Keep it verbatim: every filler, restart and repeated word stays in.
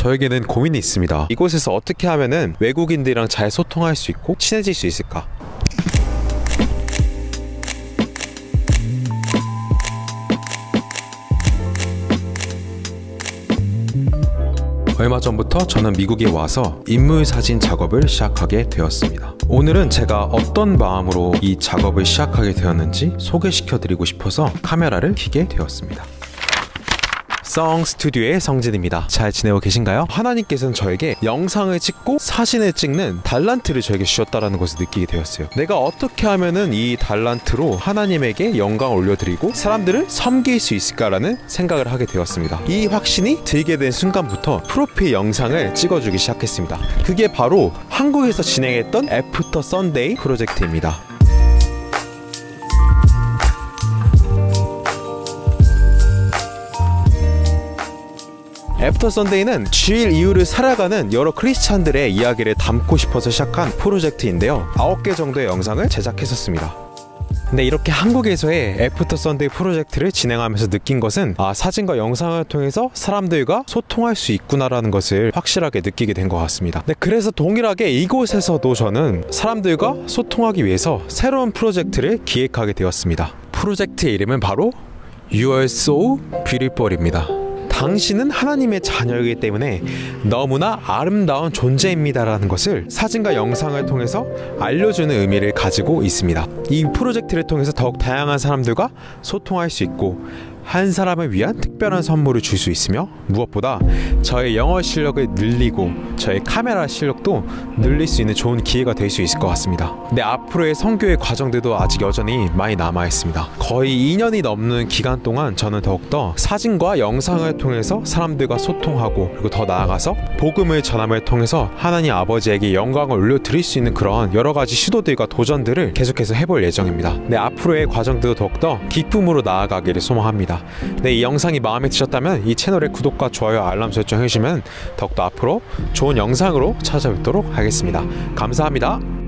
저에게는 고민이 있습니다. 이곳에서 어떻게 하면은 외국인들이랑 잘 소통할 수 있고 친해질 수 있을까? 얼마 전부터 저는 미국에 와서 인물 사진 작업을 시작하게 되었습니다. 오늘은 제가 어떤 마음으로 이 작업을 시작하게 되었는지 소개시켜 드리고 싶어서 카메라를 켜게 되었습니다. 성 스튜디오의 성진입니다. 잘 지내고 계신가요? 하나님께서는 저에게 영상을 찍고 사진을 찍는 달란트를 저에게 주셨다는 것을 느끼게 되었어요. 내가 어떻게 하면은 이 달란트로 하나님에게 영광을 올려드리고 사람들을 섬길 수 있을까라는 생각을 하게 되었습니다. 이 확신이 들게 된 순간부터 프로필 영상을 찍어주기 시작했습니다. 그게 바로 한국에서 진행했던 애프터 선데이 프로젝트입니다. 애프터 선데이는 주일 이후를 살아가는 여러 크리스찬들의 이야기를 담고 싶어서 시작한 프로젝트인데요. 아홉 개 정도의 영상을 제작했었습니다. 근데 이렇게 한국에서의 애프터 선데이 프로젝트를 진행하면서 느낀 것은 아, 사진과 영상을 통해서 사람들과 소통할 수 있구나라는 것을 확실하게 느끼게 된 것 같습니다. 네, 그래서 동일하게 이곳에서도 저는 사람들과 소통하기 위해서 새로운 프로젝트를 기획하게 되었습니다. 프로젝트의 이름은 바로 You are so beautiful입니다. 당신은 하나님의 자녀이기 때문에 너무나 아름다운 존재입니다 라는 것을 사진과 영상을 통해서 알려주는 의미를 가지고 있습니다. 이 프로젝트를 통해서 더욱 다양한 사람들과 소통할 수 있고 한 사람을 위한 특별한 선물을 줄 수 있으며 무엇보다 저의 영어 실력을 늘리고 저의 카메라 실력도 늘릴 수 있는 좋은 기회가 될 수 있을 것 같습니다. 근데 앞으로의 선교의 과정들도 아직 여전히 많이 남아 있습니다. 거의 이 년이 넘는 기간 동안 저는 더욱더 사진과 영상을 통해서 사람들과 소통하고 그리고 더 나아가서 복음을 전함을 통해서 하나님 아버지에게 영광을 올려드릴 수 있는 그런 여러 가지 시도들과 도전들을 계속해서 해볼 예정입니다. 네, 앞으로의 과정들도 더욱더 기쁨으로 나아가기를 소망합니다. 네, 이 영상이 마음에 드셨다면 이 채널의 구독과 좋아요, 알람 설정 해주시면 더욱더 앞으로 좋은 영상으로 찾아뵙도록 하겠습니다. 감사합니다.